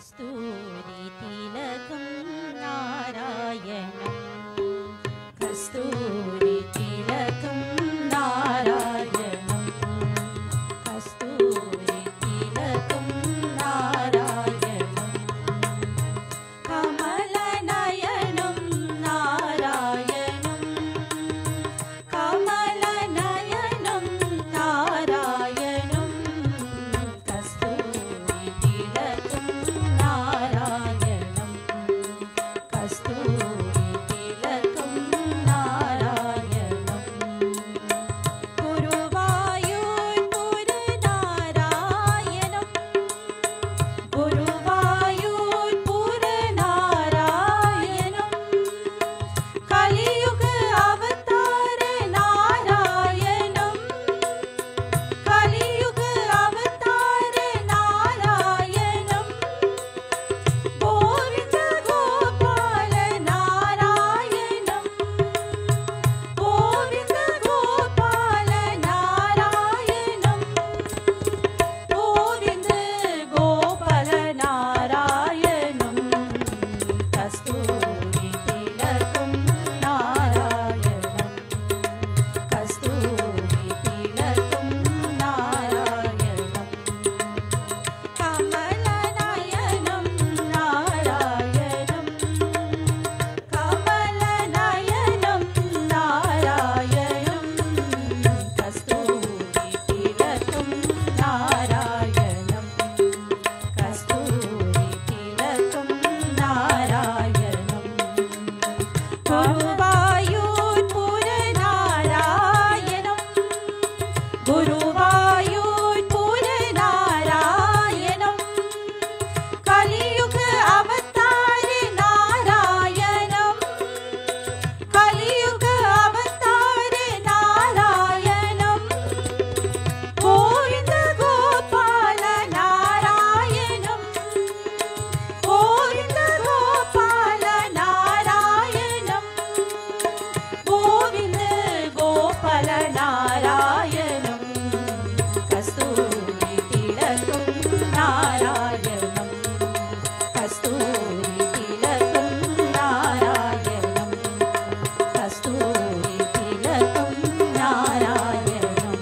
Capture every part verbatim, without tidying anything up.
கஸ்தூரி திலகம் நாராயணம் கஸ்தூரி திலகம் நாராயணம் கஸ்தூரி திலகம் நாராயணம் கமல நயனம் நாராயணம் கமல நயனம் நாராயணம் கஸ்தூரி திலகம் நாராயணம் கஸ்தூரி திலகம் நாராயணம் குருவாயூர் புர நாராயணம் குருவாயூர் புர நாராயணம் கலியுக அவதார நாராயணம் கலியுக அவதார நாராயணம் கோவிந்த கோபால நாராயணம் கோவிந்த கோபால நாராயணம் கோவிந்த கோபால நாராயணம் கஸ்தூரி திலகம் நாராயணம் கஸ்தூரி திலகம் நாராயணம் கமல நயனம் நாராயணம் கமல நயனம் நாராயணம் கஸ்தூரி திலகம் நாராயணம் கஸ்தூரி திலகம் நாராயணம் குருவாயூர் புர நாராயணம் குருவாயூர் புர நாராயணம் கலியுக அவதார நாராயணம் கலியுக அவதார நாராயணம் கோவிந்த கோபால நாராயணம் கோவிந்த கோபால நாராயணம் கோவிந்த கோபால நாராயணம் கஸ்தூரி திலகம் நாராயணம் கஸ்தூரி திலகம் நாராயணம் கஸ்தூரி திலகம் நாராயணம்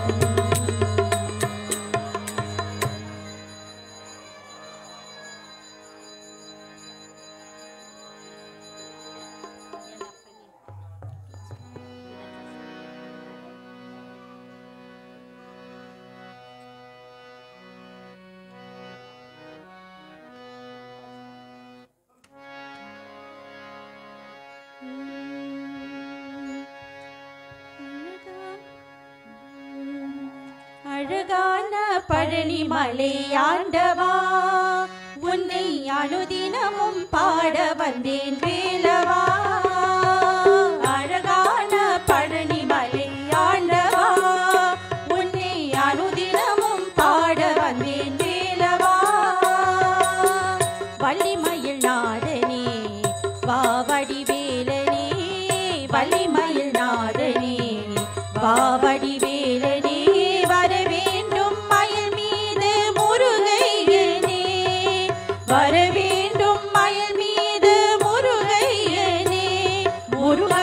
அழகான பழனி மலை ஆண்டவா உன்னை அனுதினமும் பாட வந்தேன் வேலவா அழகான பழனி மலை ஆண்டவா உன்னை அனுதினமும் பாட வந்தேன் வேலவா வள்ளிமயில் நாடனே வாவடி வேலனே வள்ளிமயில் நாடனே வாவடி வேலனே வர வேண்டும் மயில் மீது முருகையனே வர வேண்டும் மயில் மீது முருகையனே முருகா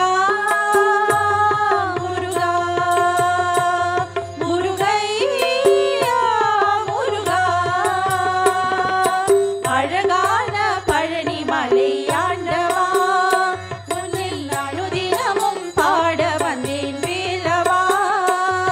முருகா முருகையா முருகா அழகான பழனி மலை ஆண்டவா உன்னை அனுதினமும் பாட வந்தேன் வேலவா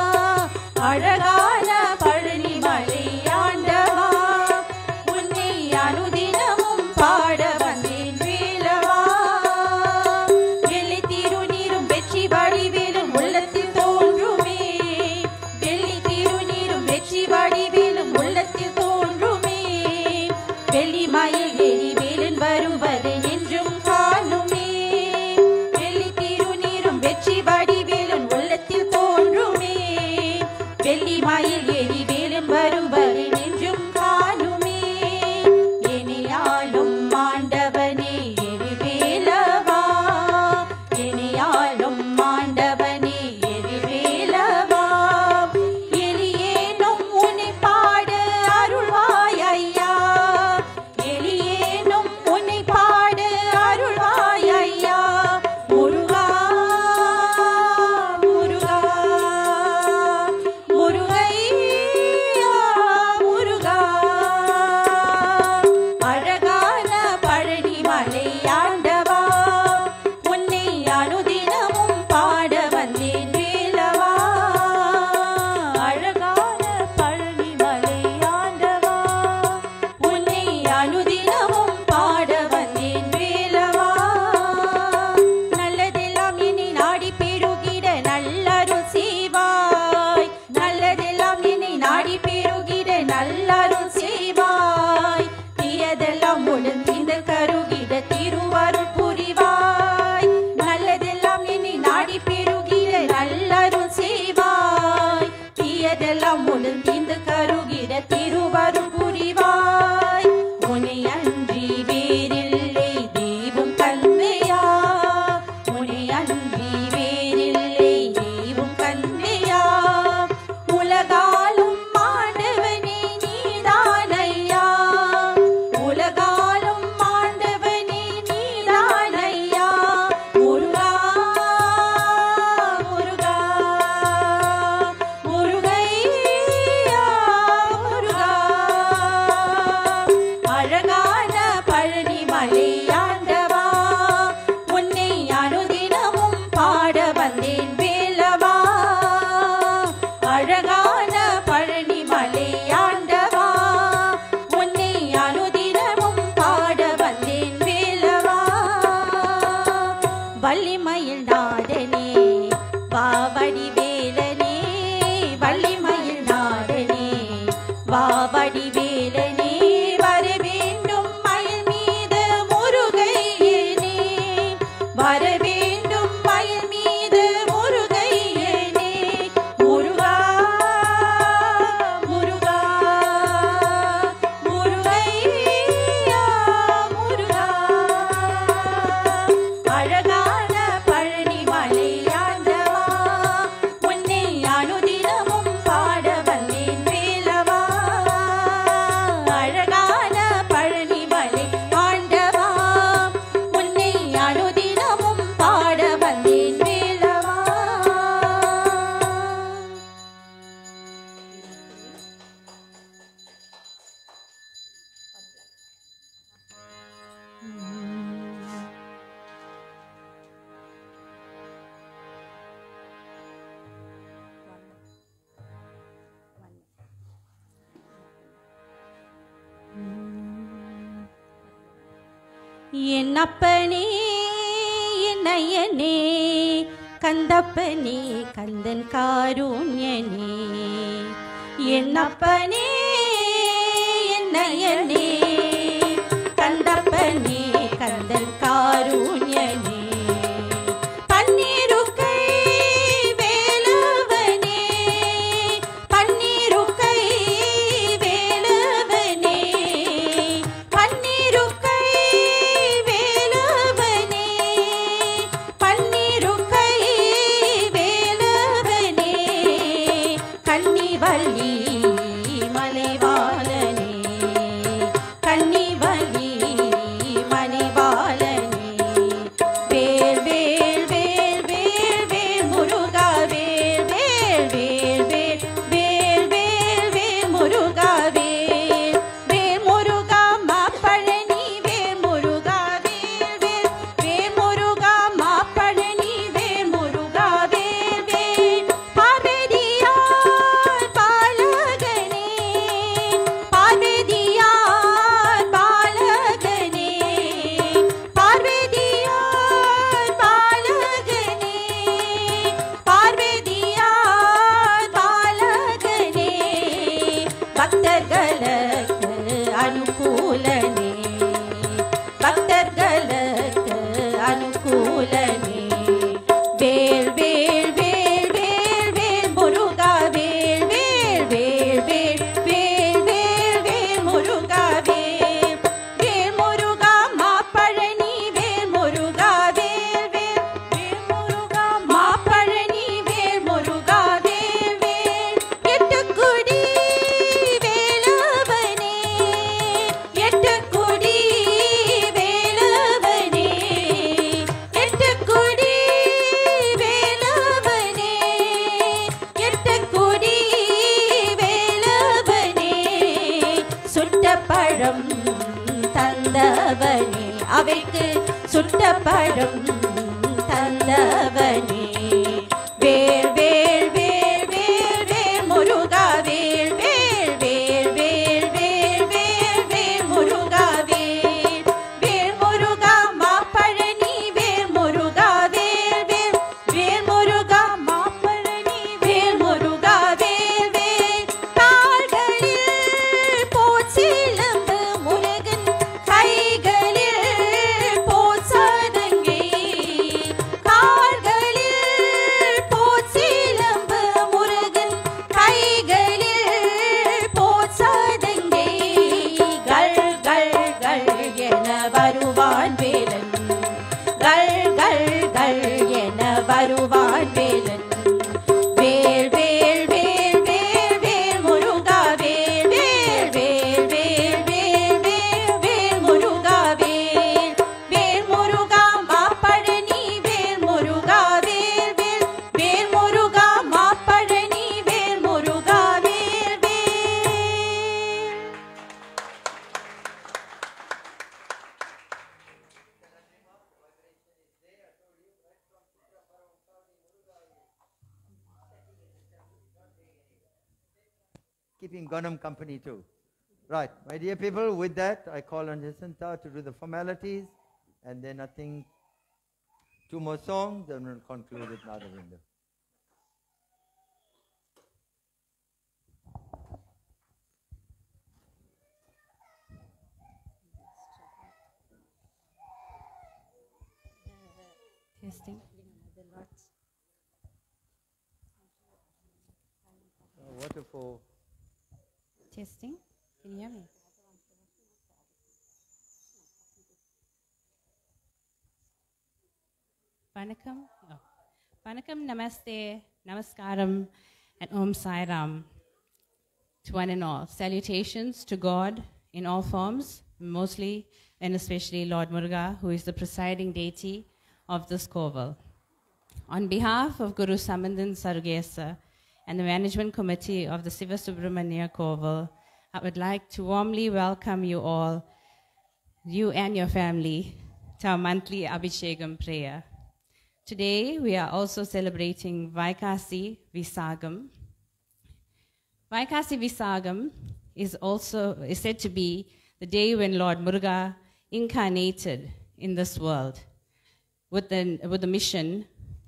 என் அப்பனே என்னையனே கந்தப்பனே கந்தன் காருண்யனே என் அப்பனே என்னையனே கந்தப்பனே கந்தன் காருண்யனே பன்னீருக்கை வேலவனே பன்னீருக்கை வேலவனே பன்னீருக்கை வேலவனே பன்னீருக்கை வேலவனே கன்னிவள்ளி மலைவாளனே கன்னிவள்ளி மலைவாளனே வேல் வேல் வேல் வேல் வேல் முருகா வேல் வேல் வேல் வேல் வேல் வேல் வேல் முருகா வேல் வேல் முருகா மாப்பழனி வேல் முருகா வேல் வேல் வேல் முருகா மாப்பழனி வேல் முருகா வேல் வேல் பார்வதியார் பாலகனே பார்வதியார் பாலகனே பார்வதியார் பாலகனே பார்வதியார் பாலகனே பக்தர்களுக்கு அனுகூலனே பக்தர்களுக்கு அனுகூலனே வேல் வேல் வேல் வேல் வேல் முருகா வேல் வேல் வேல் வேல் வேல் வேல் வேல் முருகா வேல் வேல் முருகா மாப்பழனி வேல் முருகா வேல் வேல் வேல் முருகா மாப்பழனி வேல் முருகா வேல் வேல் எட்டுக்குடி வேலவனே எட்டுக்குடி வேலவனே எட்டுக்குடி வேலவனே எட்டுக்குடி வேலவனே சுட்ட பழம் தந்தவனே அவைக்கு சுட்ட பழம் தந்தவனே வேல் வேல் வேல் வேல் வேல் முருகா வேல் வேல் வேல் வேல் வேல் வேல் வேல் முருகா வேல் வேல் முருகா மாப்பழனி வேல் முருகா வேல் வேல் வேல் முருகா மாப்பழனி வேல் முருகா வேல் வேல் கால்களில் போச்சிலம்பு முருகன் கைகளில் போச்சதங்கை கால்களில் போச்சிலம்பு முருகன் கைகளில் போச்சதங்கை கள் கள் கள் என வருவான் வேலன் கள் கள் கள் என வருவான் வேலன் வேல் வேல் வேல் வேல் வேல் முருகா வேல் வேல் வேல் வேல் வேல் வேல் வேல் முருகா வேல் வேல் முருகா மாப்பழனி வேல் முருகா வேல் வேல் வேல் முருகா மாப்பழனி வேல் முருகா வேல் வேல் Keeping Gonam company too. Right, my dear people, with that, I call on Jacinta to do the formalities, and then I think two more songs, then we'll conclude with Nadavinda. Testing. Uh, water for Testing. Can you hear me? Vanakkam. Oh. Vanakkam, namaste, namaskaram, and Om Sai Ram to one and all. Salutations to God in all forms, mostly and especially Lord Muruga, who is the presiding deity of this koval. On behalf of Guru Samandan Sarugesa and the management committee of the Siva Subramania Koval, I would like to warmly welcome you all, you and your family, to our monthly Abhishekam prayer. Today, we are also celebrating Vaikasi Visagam. Vaikasi Visagam is also is said to be the day when Lord Muruga incarnated in this world with the, with the mission,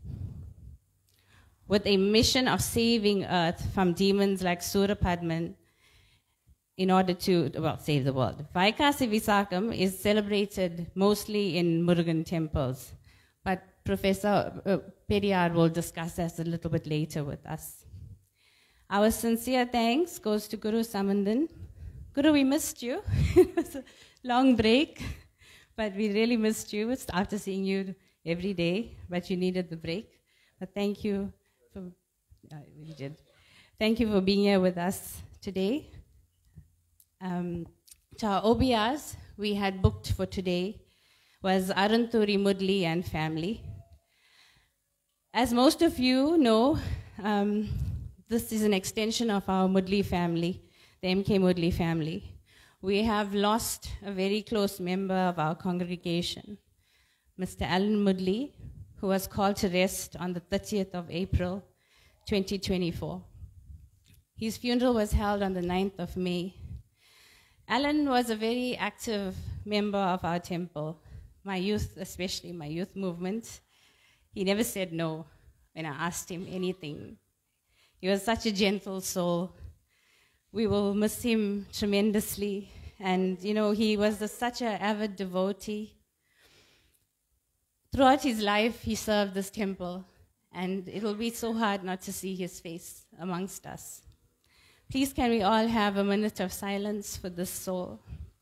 with a mission of saving Earth from demons like Surapadman in order to, well, save the world. Vaikasi Visakam is celebrated mostly in Murugan temples, but Professor uh, Periyar will discuss that a little bit later with us. Our sincere thanks goes to Guru Samandan. Guru, we missed you. It was a long break, but we really missed you after seeing you every day, but you needed the break. But thank you for, uh, we did. Thank you for being here with us today. Um, to our O B Rs we had booked for today was Aranturi Mudli and family. As most of you know, um, this is an extension of our Mudli family, the M K Mudli family. We have lost a very close member of our congregation, Mister Alan Mudli, who was called to rest on the thirtieth of April, twenty twenty-four. His funeral was held on the ninth of May. Alan was a very active member of our temple, my youth, especially my youth movement. He never said no when I asked him anything. He was such a gentle soul. We will miss him tremendously. And, you know, he was a, such an avid devotee. Throughout his life, he served this temple, and it will be so hard not to see his face amongst us. Please, can we all have a minute of silence for this soul?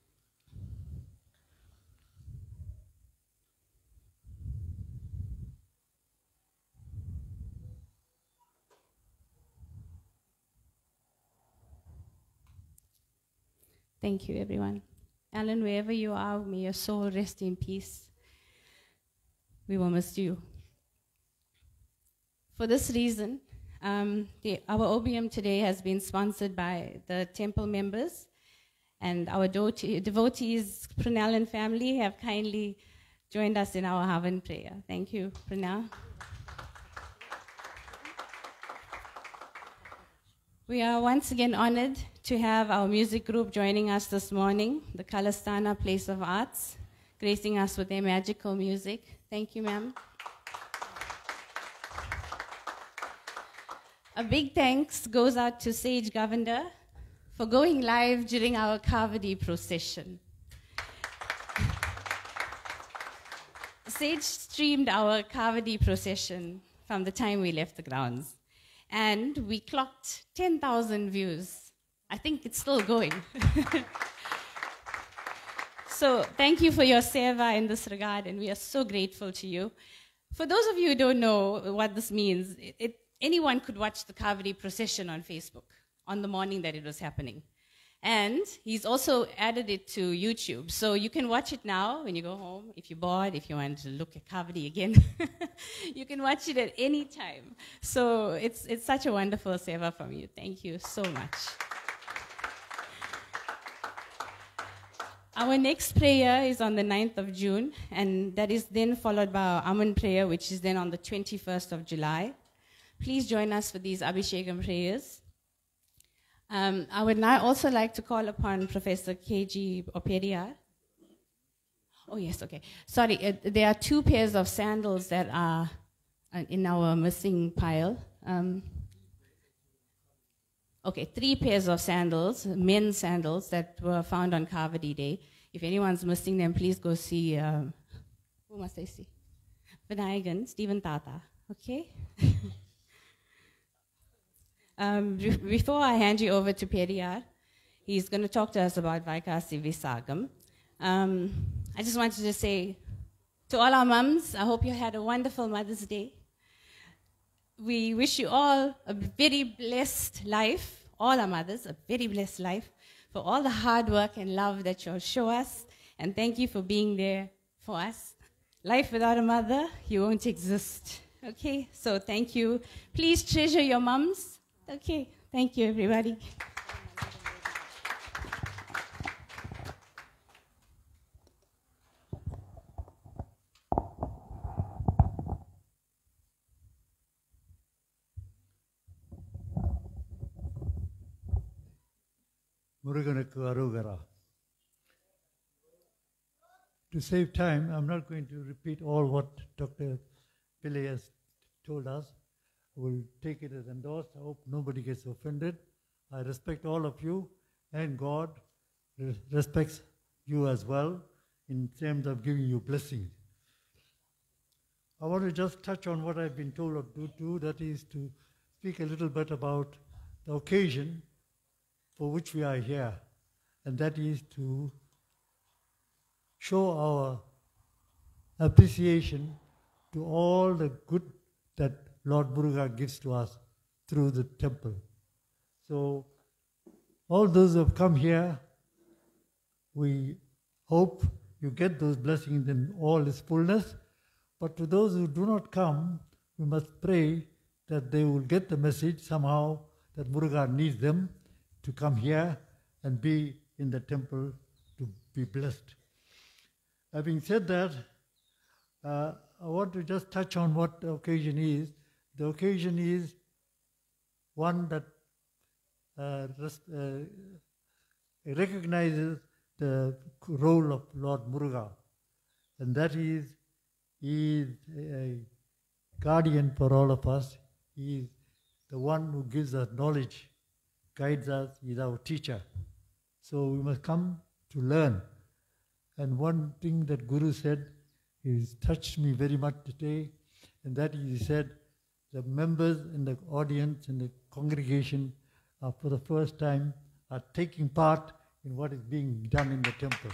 Thank you, everyone. Alan, wherever you are, may your soul rest in peace. We will miss you. For this reason, um, the, our O B M today has been sponsored by the temple members, and our devotee, devotees, Prunal and family, have kindly joined us in our Havan prayer. Thank you, Prunal. We are once again honored to have our music group joining us this morning, the Kalastana Place of Arts, gracing us with their magical music. Thank you, ma'am. A big thanks goes out to Sage Govender for going live during our Kavadi procession. Sage streamed our Kavadi procession from the time we left the grounds, and we clocked ten thousand views. I think it's still going. So thank you for your seva in this regard, and we are so grateful to you. For those of you who don't know what this means, it, it, anyone could watch the Kavadi procession on Facebook on the morning that it was happening. And he's also added it to YouTube. So you can watch it now when you go home. If you're bored, if you want to look at Kavadi again, you can watch it at any time. So it's, it's such a wonderful seva from you. Thank you so much. Our next prayer is on the ninth of June, and that is then followed by our Aman prayer, which is then on the twenty-first of July. Please join us for these Abhishekam prayers. Um, I would now also like to call upon Professor K G Periyar. Oh, yes, okay. Sorry, uh, there are two pairs of sandals that are uh, in our missing pile. Um, okay, three pairs of sandals, men's sandals, that were found on Kavadi Day. If anyone's missing them, please go see, uh, who must I see? Vinayagan, Stephen Tata, okay? Um, before I hand you over to Periyar, he's going to talk to us about Vaikasi Visakam. Um, I just wanted to say to all our mums, I hope you had a wonderful Mother's Day. We wish you all a very blessed life, all our mothers, a very blessed life, for all the hard work and love that you'll show us, and thank you for being there for us. Life without a mother, you won't exist. Okay, so thank you. Please treasure your mums. Okay, thank you, everybody. முருகனுக்கு அரோகரா. to save time, I'm not going to repeat all what Doctor Pillai has told us. I will take it as endorsed. I hope nobody gets offended. I respect all of you, and God respects you as well in terms of giving you blessings. I want to just touch on what I've been told to do, that is to speak a little bit about the occasion for which we are here, and that is to show our appreciation to all the good that Lord Muruga gives to us through the temple. So, all those who have come here, we hope you get those blessings in all its fullness. But to those who do not come, we must pray that they will get the message somehow that Muruga needs them to come here and be in the temple to be blessed. Having said that, uh, I want to just touch on what the occasion is. The occasion is one that uh, uh, recognizes the role of Lord Muruga, and that is, he is a guardian for all of us. He is the one who gives us knowledge, guides us, he is our teacher. So we must come to learn. And one thing that Guru said is touched me very much today, and that is, he said, the members in the audience, in the congregation, are for the first time are taking part in what is being done in the temple.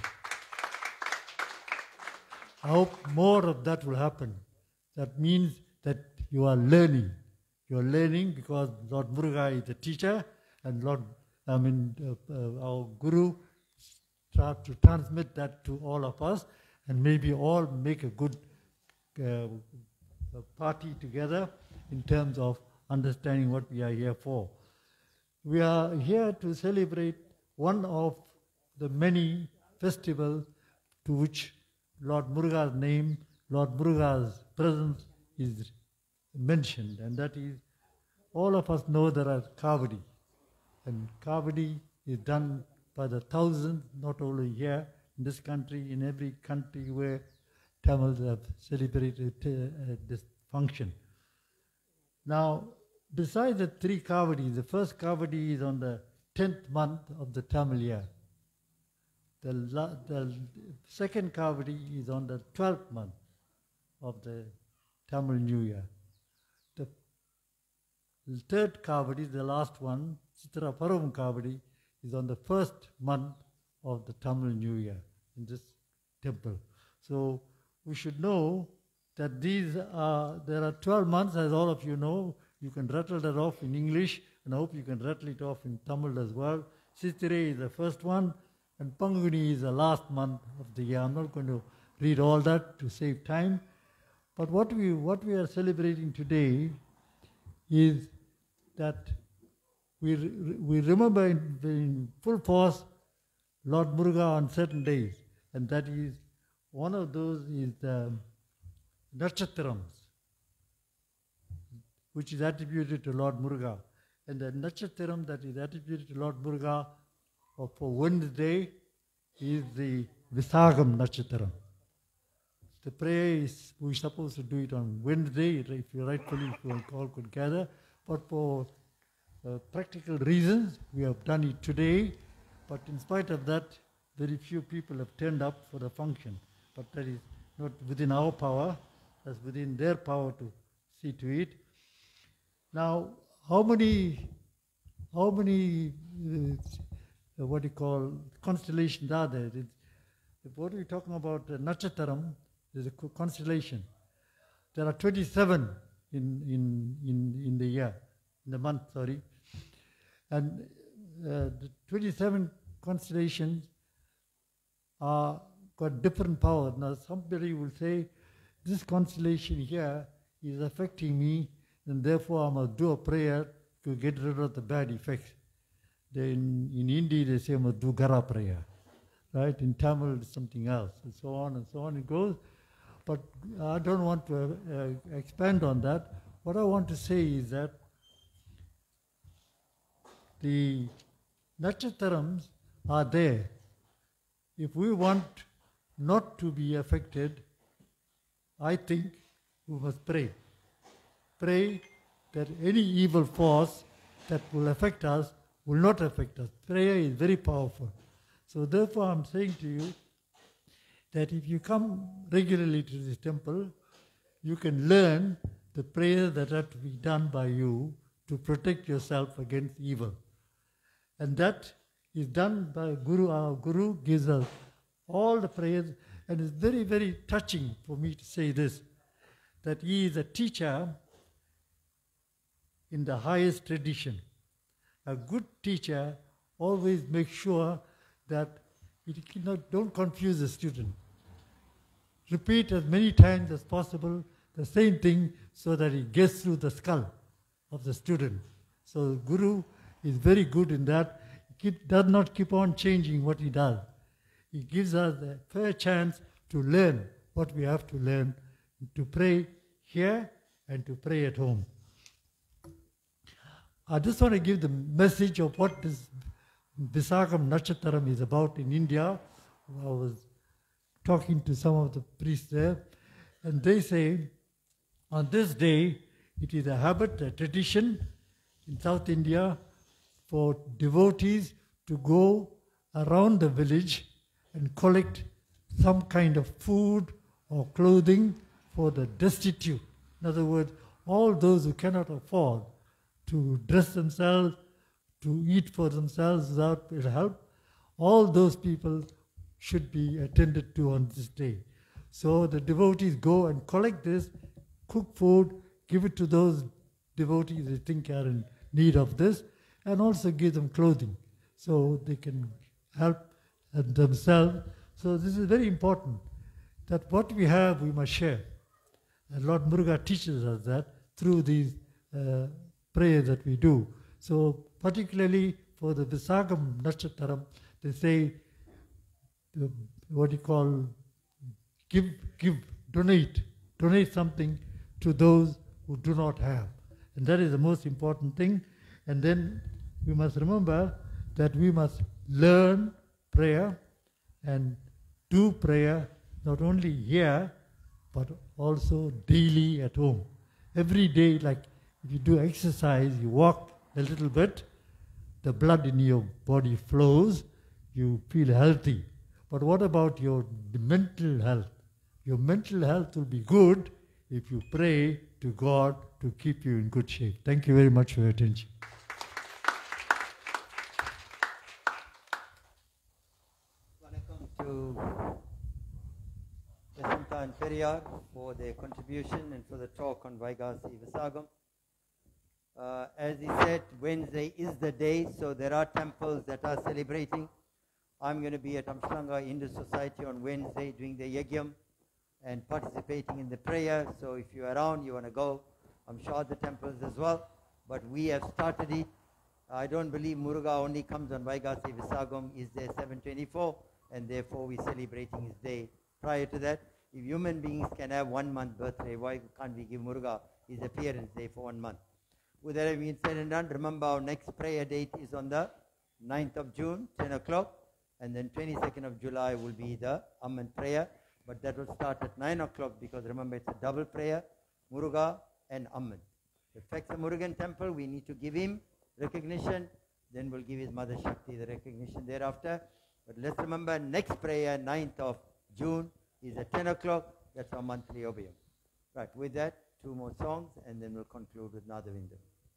I hope more of that will happen. That means that you are learning. You are learning because Lord Muruga is the teacher, and Lord, I mean, uh, uh, our Guru try to transmit that to all of us, and maybe all make a good uh, party together in terms of understanding what we are here for. We are here to celebrate one of the many festivals to which Lord Muruga's name, Lord Muruga's presence is mentioned, and that is, all of us know there are Kavadi, and Kavadi is done by the thousands, not only here in this country, in every country where Tamils have celebrated uh, this function. Now, besides the three Kavadis, the first Kavadi is on the tenth month of the Tamil year. The, la- the second Kavadi is on the twelfth month of the Tamil New Year. The third Kavadi, the last one, Chitra Paravam Kavadi, is on the first month of the Tamil New Year in this temple. So we should know that these are, there are twelve months, as all of you know. You can rattle that off in English, and I hope you can rattle it off in Tamil as well. Chitire is the first one, and Panguni is the last month of the year. I'm not going to read all that to save time. But what we, what we are celebrating today is that we, we remember in, in full force Lord Muruga on certain days, and that is, one of those is the Nakshatrams, which is attributed to Lord Muruga. And the Nakshatram that is attributed to Lord Muruga for Wednesday is the Visagam Nakshatram. The prayer is, we're supposed to do it on Wednesday, if you rightfully if you all could gather, but for uh, practical reasons, we have done it today, but in spite of that, very few people have turned up for the function. But that is not within our power, that's within their power to see to it. Now, how many, how many, uh, what do you call, constellations are there? It's, what are we talking about? Uh, Nakshatram, there's a constellation. There are twenty-seven in, in, in, in the year, in the month, sorry. And uh, the twenty-seven constellations are got different powers. Now, somebody will say, this constellation here is affecting me, and therefore I must do a prayer to get rid of the bad effects. Then in Hindi they say, I must do Gara prayer. Right? In Tamil it's something else, and so on and so on it goes. But I don't want to uh, expand on that. What I want to say is that the Nakshatrams are there. If we want not to be affected, I think we must pray. Pray that any evil force that will affect us will not affect us. Prayer is very powerful. So therefore I'm saying to you that if you come regularly to this temple, you can learn the prayers that have to be done by you to protect yourself against evil. And that is done by Guru. Our Guru gives us all the prayers, and it's very, very touching for me to say this, that he is a teacher in the highest tradition. A good teacher always makes sure that he cannot, don't confuse the student. Repeat as many times as possible the same thing so that it gets through the skull of the student. So Guru is very good in that. He keep, does not keep on changing what he does. He gives us a fair chance to learn what we have to learn, to pray here and to pray at home. I just want to give the message of what this Visakam Natchataram is about in India. I was talking to some of the priests there, and they say on this day it is a habit, a tradition in South India for devotees to go around the village and collect some kind of food or clothing for the destitute. In other words, all those who cannot afford to dress themselves, to eat for themselves without help, all those people should be attended to on this day. So the devotees go and collect this, cook food, give it to those devotees they think are in need of this, and also give them clothing so they can help themselves. So this is very important, that what we have we must share. And Lord Muruga teaches us that through these uh, prayers that we do. So particularly for the Visakam Natchataram, they say, the, what you call, give, give, donate, donate something to those who do not have. And that is the most important thing. And then we must remember that we must learn prayer and do prayer not only here, but also daily at home. Every day, like if you do exercise, you walk a little bit, the blood in your body flows, you feel healthy. But what about your mental health? Your mental health will be good if you pray to God to keep you in good shape. Thank you very much for your attention. Welcome to Jacinta and Periyar for their contribution and for the talk on Vaigasi Visakam. Uh, as he said, Wednesday is the day, so there are temples that are celebrating. I'm going to be at Amshlanga Hindu Society on Wednesday doing the Yagyam and participating in the prayer. So if you're around, you want to go, I'm sure the temples as well. But we have started it. I don't believe Muruga only comes on Vaigasi Visakam, is there seven twenty-four, and therefore we're celebrating his day. Prior to that, if human beings can have one month birthday, why can't we give Muruga his appearance day for one month? With that being said and done, remember our next prayer date is on the ninth of June, ten o'clock, and then twenty-second of July will be the Amman prayer, but that will start at nine o'clock because remember it's a double prayer, Muruga and Amman. The Faksa Murugan temple, we need to give him recognition, then we'll give his Mother Shakti the recognition thereafter. But let's remember next prayer, ninth of June, is at ten o'clock, that's our monthly Obiyam. Right, with that, two more songs and then we'll conclude with Nadavinda.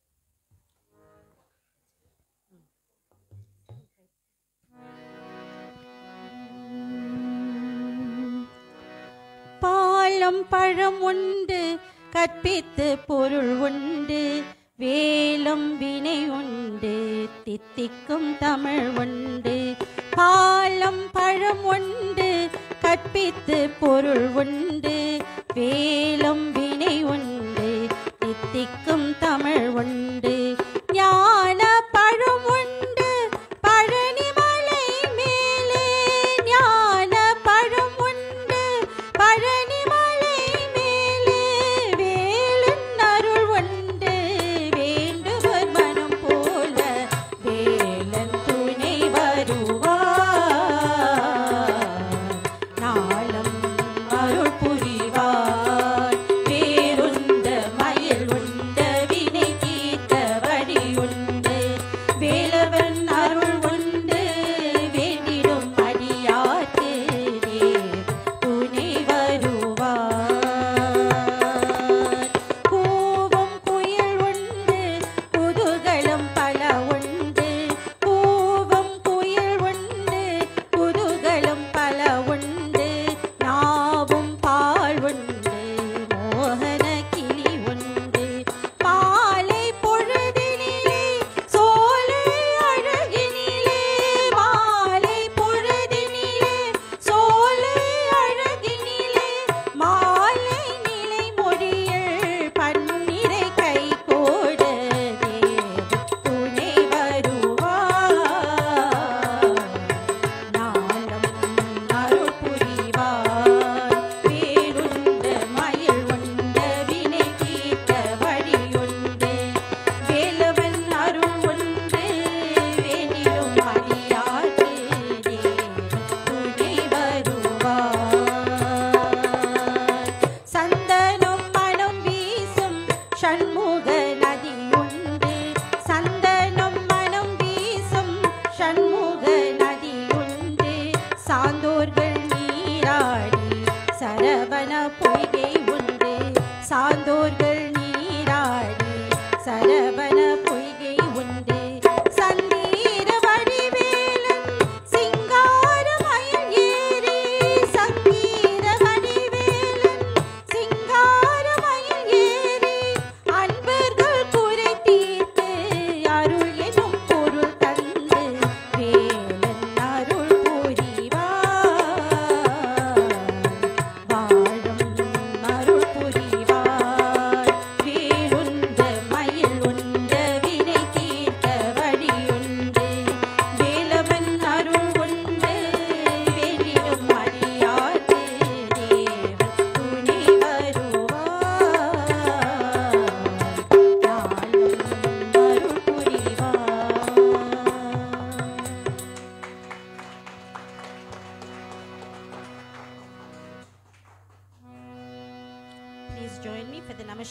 பாலம் பழம் உண்டு கற்பித்து பொருள் உண்டு வேலம் வினை உண்டு தித்திக்கும் தமிழ் உண்டு பாலம் பழம் உண்டு கற்பித்து பொருள் உண்டு வேலம் வினை உண்டு தித்திக்கும் தமிழ் உண்டு ஞான பழம் உண்டு பழனி மலை மேலே ஞான பழம் உண்டு பழனி மலை மேலே வேலன் அருள் உண்டு வேண்டுவர் மனம் போல வேலன் துணை வருவார் நாள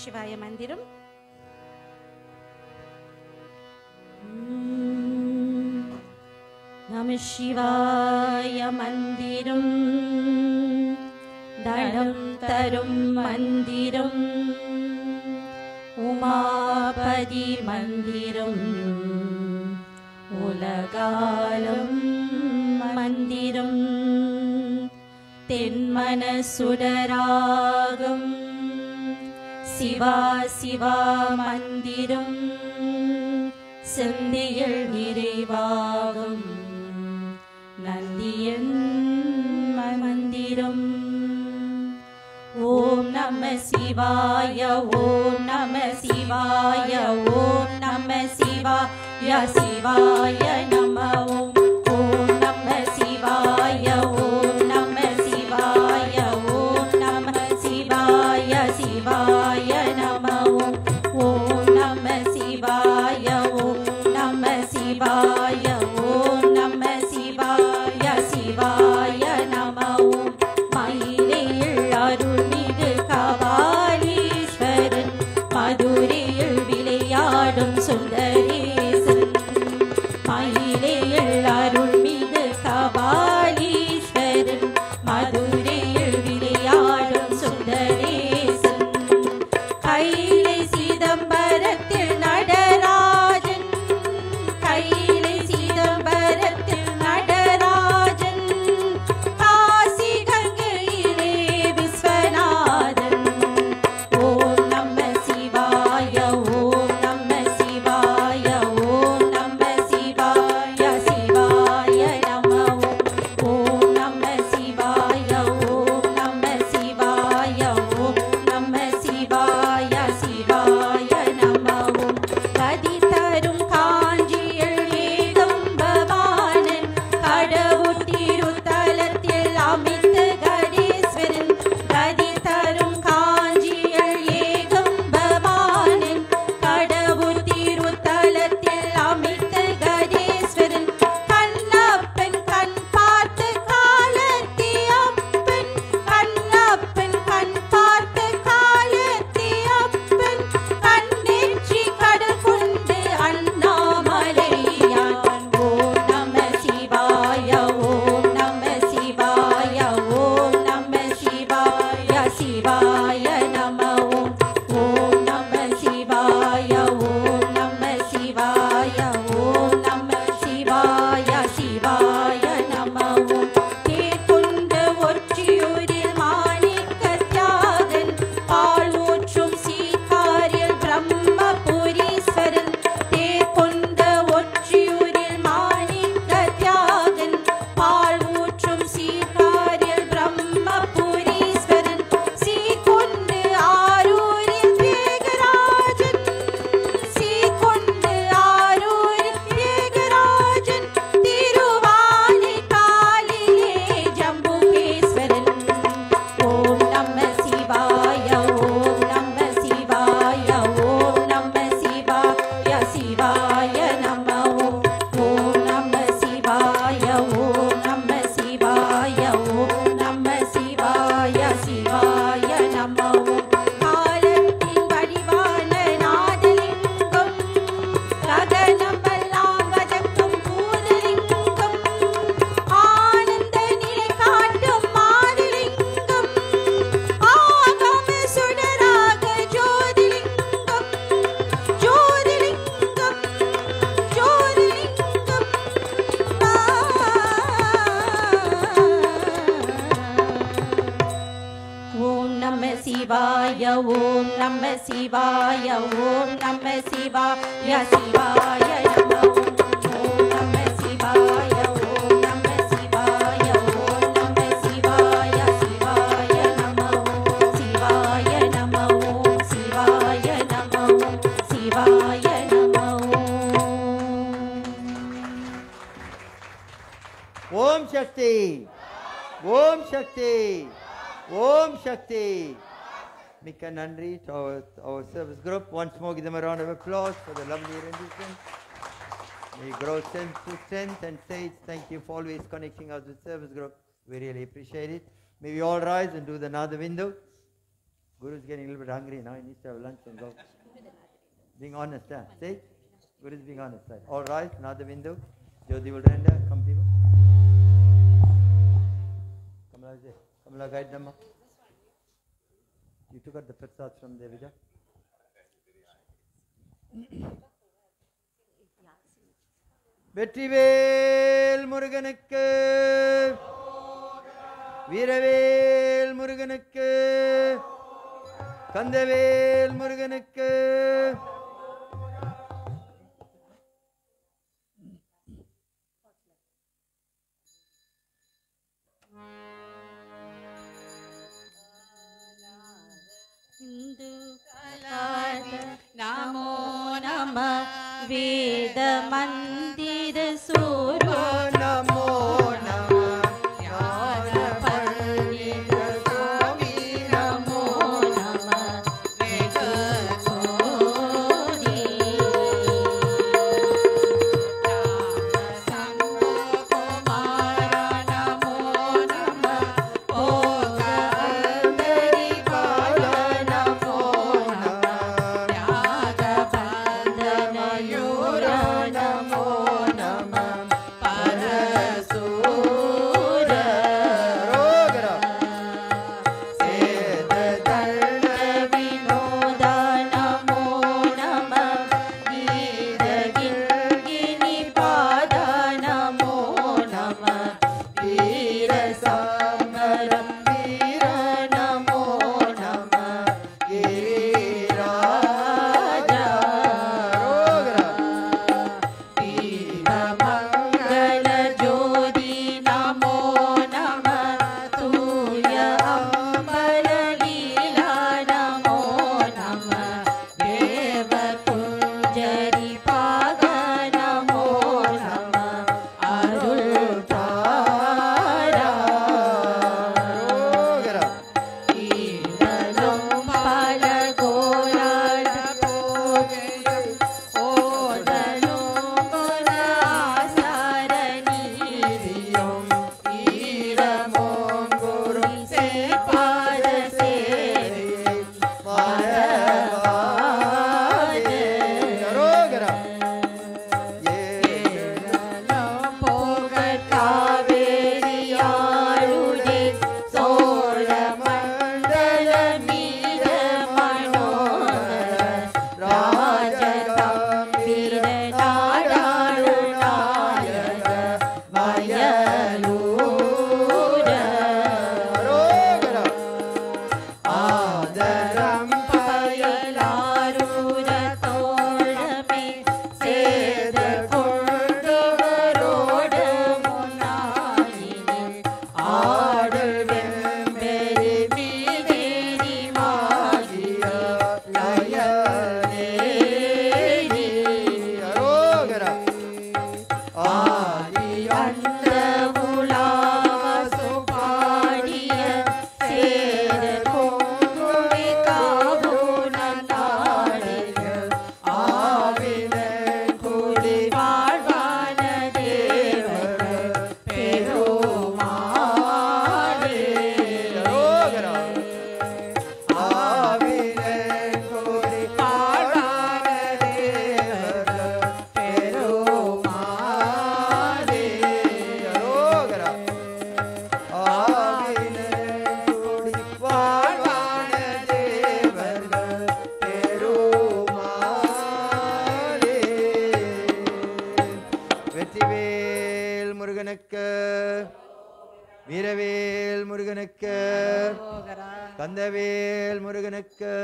சிவாய மந்திரம். நம சிவாய மந்திரம் தடம் தரும் மந்திரம் உமாபதி மந்திரம் உலகாலம் மந்திரம் தென்மன சுடராகம் சிவா சிவா மந்திரம் செந்தியில் நிறைவாகும் நந்தியன் மந்திரம். ஓம் நம சிவாய ஓம் நம சிவாய ஓம் நம சிவாய சிவாய நம ஓம். ஓம் நம சிவாய ஓம் நம சிவாய ஓம் நம சிவாய சிவாய நம ஓம். ஓம் நம சிவாய ஓம் நம சிவாய ஓம் நம சிவாய சிவாய நம ஓம். மயிலையில் அருள்மிகு கபாலீஸ்வரன் மதுரையில் விளையாடும் சுந்தரேசன். மயிலையில் அருள்மிகு கபாலீஸ்வரன் மதுரையில் விளையாடும் சுந்தரேசன். கைலை சிதம்பரத்தில் நடராஜன் கைலை சிதம்பரத்தில் நடராஜன் காசி கங்கையிலே விஸ்வநாதன். ஓம் நம சிவாய ஓம் நம சிவாய ஓம் நம சிவாய சிவாய நம ஓம். ஓம் நம சிவாய ஓம் நம சிவாய ஓம் நம சிவாய சிவாய நம ஓம். கதி தரும் காஞ்சியில் ஏகம்பவானன் கடவுட்டிருத்தலத்தில் அமித்த கடீஸ்வரன். கதி தரும் காஞ்சியில் ஏகம்பவானன் கடவுட்டிருத்தலத்தில் அமித்த கடீஸ்வரன். கண்ணப்பன் கண் பார்த்து காலத்தி அப்பன் கண்ணப்பன் கண் பார்த்து காலத்தி அப்பன் கண்ணெற்றி கடல் கொண்டு அண்ணாமலையான். ஓம் நம சிவாய ஓம் நம சிவாய ஓம் நம சிவாய சிவாய நம ஓம். ஓம் நம சிவாய ஓம் நம சிவாய ஓம் நம சிவாய சிவாய நம ஓம். தேர்கொண்ட ஒற்றியூரில் மாணிக்க தியாகன் பால் ஊற்றும் சீகாரில் பிரம்மபுரீஸ்வரன். தேர்கொண்ட ஒற்றியூரில் மாணிக்க தியாகன் பால் ஊற்றும் சீகாரில் பிரம்மபுரீஸ்வரன். சீர்கொண்டு ஆரூரில் தியாகராஜன் சீர்கொண்டு ஆரூரில் தியாகராஜன். திருவானை காலிலே ஜம்புகேஸ்வரன். ஓம் நம சிவாய ஓம் நம சிவாய ஓம் நம சிவாய சிவாய நம ஓம். ஓம் நம சிவாய ஓம் நம சிவாய ஓம் நம சிவாய சிவாய நம ஓம். காலத்தின் வடிவான நாதலிங்கம் ககனமெல்லாம் வதக்கும் பூதலிங்கம் ஆனந்த நிலை காட்டும் மாதலிங்கம் ஆகம சுடராக ஜோதிலிங்கம் ஜோதிலிங்கம் ஜோதிலிங்கம். ஓம் நம சிவாய ஓம் நம சிவாய ஓம் நம சிவாய சிவாய நம ஓம். ஓம் நம சிவாய ஓம் நம சிவாய ஓம் நம சிவாய சிவாய நம ஓம். சிவாய நம ஓம் சிவாய நம ஓம் சிவாய நம ஓம். Om Shakti. Om Shakti. Om Shakti. Mika Nandri to our, our service group. Once more, give them a round of applause for the lovely rendition. May you grow strength to strength and saints. Thank you for always connecting us with service group. We really appreciate it. May we all rise and do the Nada Vindu. Guru's getting a little bit hungry now. He needs to have lunch and go. Being honest, huh? See? Guru's being honest. Right? All right, Nada Bindu. Jyoti will render. Come, people. Kamala, Kamala, guide them. You took out the prasad from there, Vijay. Vetrivel முருகனுக்கு வீரவேல் முருகனுக்கு கந்தவேல் முருகனுக்கு நமோ நம வேத மந்திர சூரோ நமோ நம ஞான பண்டித சுவாமி நமோ நம வேத சூரி சம்போ குமார நமோ நம ஓக அந்தரி பால நமோ நம யாக பந்தன யூர நமோ நம பரசூர ரோகரா சேத தண்ட வினோத நமோ நம கீத கிங்கினி பாத நமோ நம வீர சமரம் வீர நமோ நம கிரிராஜா ரோகரா மங்கள ஜோதி நமோ நம தூய அம்பல லீலா நமோ நம தேவ குஞ்சரி பாக நமோ நம அருள் தாரா ரோகரா ஈரலும் பல கோலாட போகையும் ஓடலும் குணாசார நீதியும் ஈரமோம் குரு சேபாத சேவையும் மறவாது ரோகரா ஏரலும் போகக் காவேரியாளுடே சோழ மண்டல மீத மனோகர ராஜகம்பீர நாடாளு நாயக வயலூர ரோகரா ஆதரம் பயலாரூர தோழமே சேத கொண்டவரோட முன்னாளினில் ஆடல் வெம்பெரி மீதேறி மாகிய லயனேரி ரோகரா ஆதி அந்த உலாவசு பாடிய சேர கொங்குடி காபூன நாடிய ஆவின குடி வாழ்வான தேவர் பெருமாளே ரோகரா ஆவிலே கோடி வாழ்வான தேவர் பெருமாளே ரோகரா ஆவிலே கோடி வாழ்வான தேவர்கள் பெருமாளே வெற்றிவேல் முருகனுக்கு வீரவேல் முருகனுக்கு கந்தவேல் முருகனுக்கு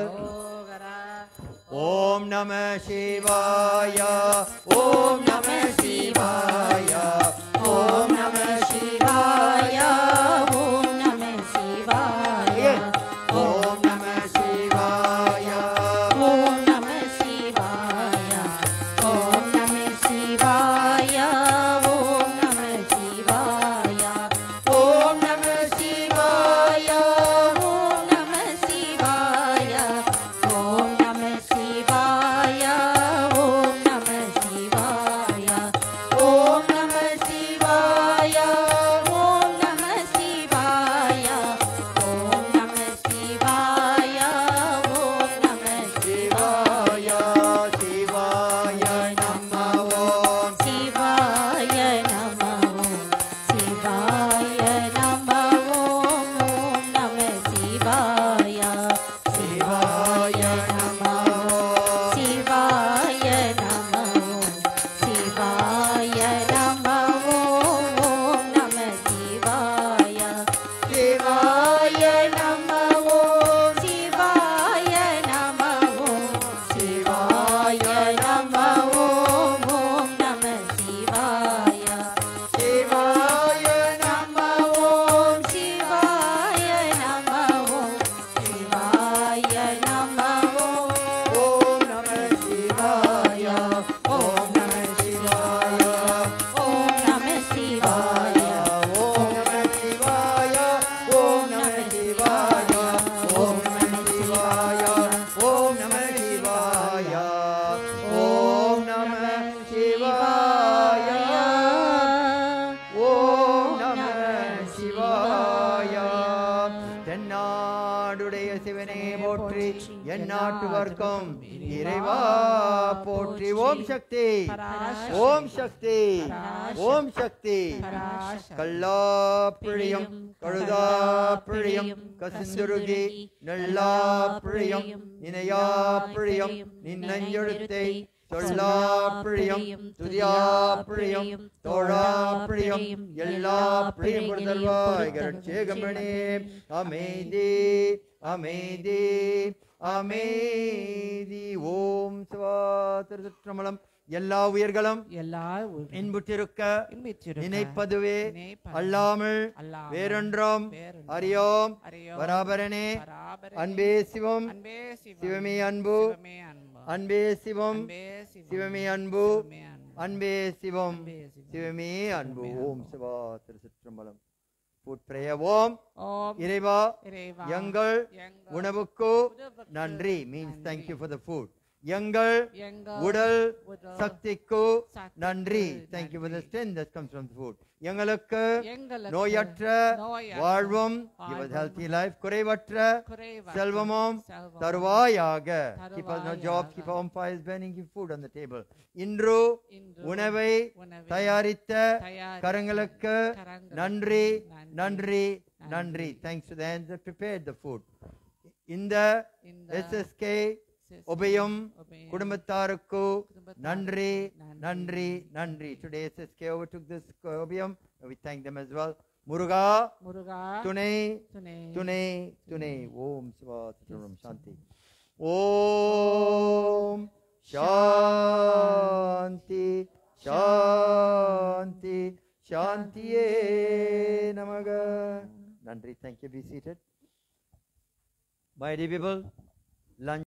ஓம் நம சிவாய ஓம் நம சிவாய ஓம் நம சிவாய ஓம் நம சிவாய ஓம் நம சிவாய ஓம் நம சிவாய ஓம் நம சிவாய ஓம் நம சிவாய ஓம் நம சிவாய ஓம் நம சிவாய ஓம் நம சிவாய ஓம் நம சிவாய போற்றி எந்நாட்டவர்க்கும் இறைவா போற்றி. ஓம் சக்தி ஓம் சக்தி ஓம் சக்தி. கல்லா பிழியும் கழுதா பிழியும் கசிந்துருகி நெல்லா பிழியும் இணையா பிழியும் நின்னஞ்சொழுத்தை சொல்லா பிழியும் துதியா பிழியும் தோழா பிழியும் எல்லா பிழியும் கொடுத்தல்வாய் கரட்சேகமணி. அமைதி அமைதி அமைதி. ஓம் சிவா திருச்சிற்றம்பலம். எல்லா உயிர்களும் எல்லா இன்புற்றிருக்க இன்புற்றிருக்க நினைப்பதுவே நினைப்பது அல்லாமல் அல்லாமல் வேறொன்றும் வேறொன்றும் அறியோம் அறியோம் பராபரனே. பராபரனே. அன்பே சிவம் அன்பே சிவம். சிவமே அன்பு சிவமே அன்பு. அன்பே சிவம் அன்பே சிவம். சிவமே அன்பு சிவமே அன்பு. அன்பே சிவம் அன்பே சிவம். சிவமே அன்பு. சிவமே ஓம் அன்பு. சிவா திருச்சிற்றம்பலம். Food prayer. ஓம் ஓம் இறைவா இறைவா எங்கள் எங்கள் உணவுக்கு உணவுக்கு நன்றி means நன்றி. thank you for the food. எங்கள் எங்கள் உடல் உடல் சக்திக்கு சக்திக்கு நன்றி. thank you for the நன்றி. strength that comes from the food. எங்களுக்கு எங்களுக்கு நோயற்ற நோயற்ற வாழ்வும் give us வாழ்வும் healthy life. குறைவற்ற குறைவற்ற செல்வமும் செல்வமும் தருவாயாக. keep us no jobs, தருவாயாக. keep our fires burning, keep food on the table. இன்று இன்று உணவை உணவை தயாரித்த தயாரித்த கரங்களுக்கு கரங்களுக்கு நன்றி நன்றி. நன்றி நன்றி. நன்றி. thanks to the hands that prepared the food. இந்த இந்த S S K S S K உபயம் உபயம் குடும்பத்தாருக்கு குடும்பத்தாருக்கு நன்றி நன்றி. நன்றி நன்றி. Today S S K overtook this உபயம். We thank them as well. Muruga Muruga துணை துணை துணை துணை. ஓம் சிவா திருச்சிற்றம்பலம். சாந்தி. ஓம் சாந்தி சாந்தி சாந்தியே நமக. நன்றி. Thank you. Be seated. My dear people, lunch